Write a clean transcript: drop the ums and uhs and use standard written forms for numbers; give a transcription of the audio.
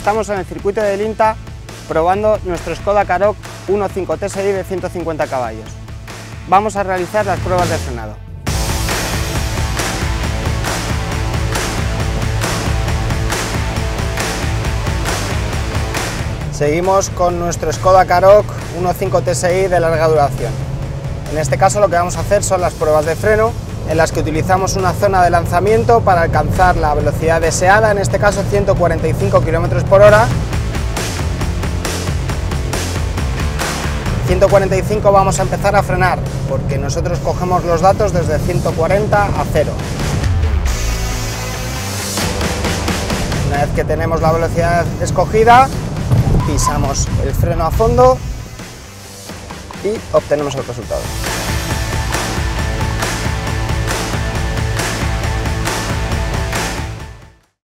Estamos en el circuito del INTA probando nuestro Skoda Karoq 1.5 TSI de 150 caballos. Vamos a realizar las pruebas de frenado. Seguimos con nuestro Skoda Karoq 1.5 TSI de larga duración. En este caso lo que vamos a hacer son las pruebas de freno, en las que utilizamos una zona de lanzamiento para alcanzar la velocidad deseada, en este caso 145 km por hora. 145 vamos a empezar a frenar, porque nosotros cogemos los datos desde 140 a 0. Una vez que tenemos la velocidad escogida, pisamos el freno a fondo y obtenemos el resultado.